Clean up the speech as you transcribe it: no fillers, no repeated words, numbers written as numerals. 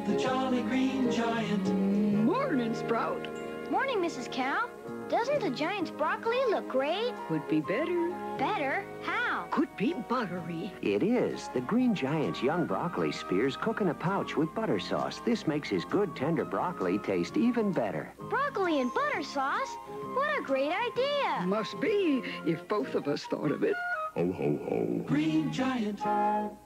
the Jolly Green Giant. Morning, Sprout. Morning, Mrs. Cow. Doesn't the Giant's broccoli look great? Could be better. Better? How? Could be buttery. It is. The Green Giant's young broccoli spears cook in a pouch with butter sauce. This makes his good, tender broccoli taste even better. Broccoli and butter sauce? What a great idea. Must be, if both of us thought of it. Ho, ho, ho. Green Giant.